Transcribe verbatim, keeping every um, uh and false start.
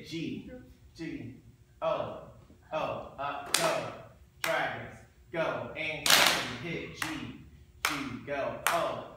hit G, G, O, O, up, go, dragons, go, and hit G, G, go, O.